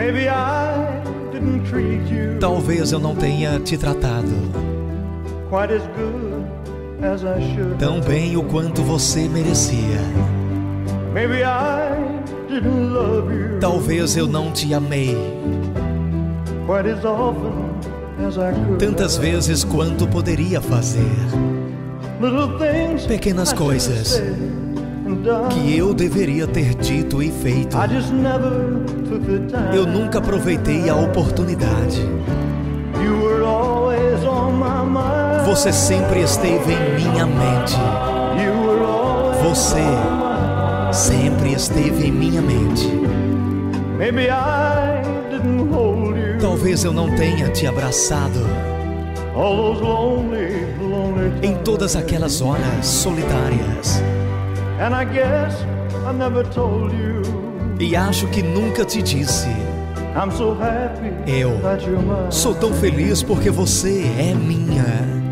Talvez eu não tenha te tratado tão bem o quanto você merecia. Talvez eu não te amei tantas vezes quanto poderia fazer. Pequenas coisas que eu deveria ter dito e feito. Eu nunca aproveitei a oportunidade. Você sempre esteve em minha mente. Você sempre esteve em minha mente. Talvez eu não tenha te abraçado em todas aquelas horas solitárias. E acho que nunca te disse. Eu sou tão feliz porque você é minha.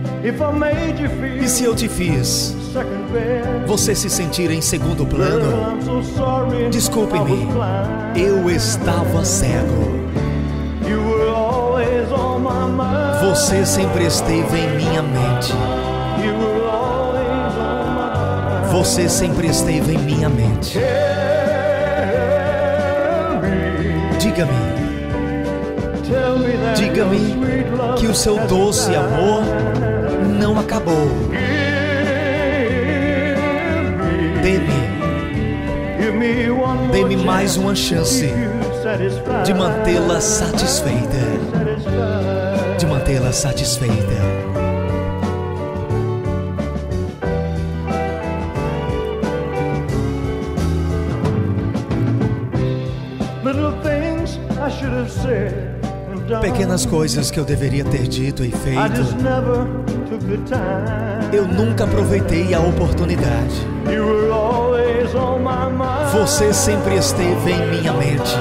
E se eu te fiz você se sentir em segundo plano, desculpe-me, eu estava cego. Você sempre esteve em minha mente. Você sempre esteve em minha mente. Diga-me que o seu doce amor não acabou. Dê-me mais uma chance de mantê-la satisfeita. De mantê-la satisfeita. Pequenas coisas que eu deveria ter dito e feito. Eu nunca aproveitei a oportunidade. Você sempre esteve em minha mente.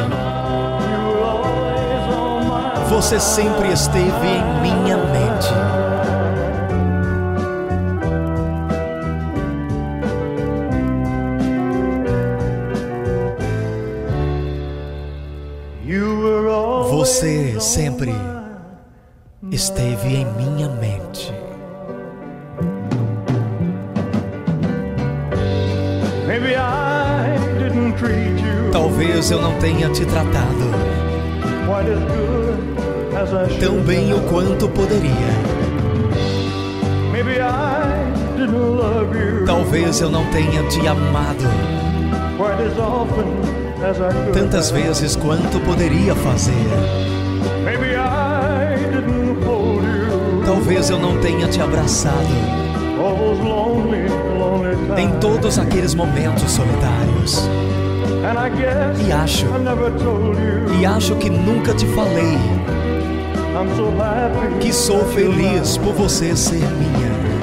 Você sempre esteve em minha mente. Você sempre esteve em minha mente. Talvez eu não tenha te tratado tão bem o quanto poderia. Talvez eu não tenha te amado tantas vezes quanto poderia fazer. Talvez eu não tenha te abraçado em todos aqueles momentos solitários. E acho que nunca te falei que sou feliz por você ser minha.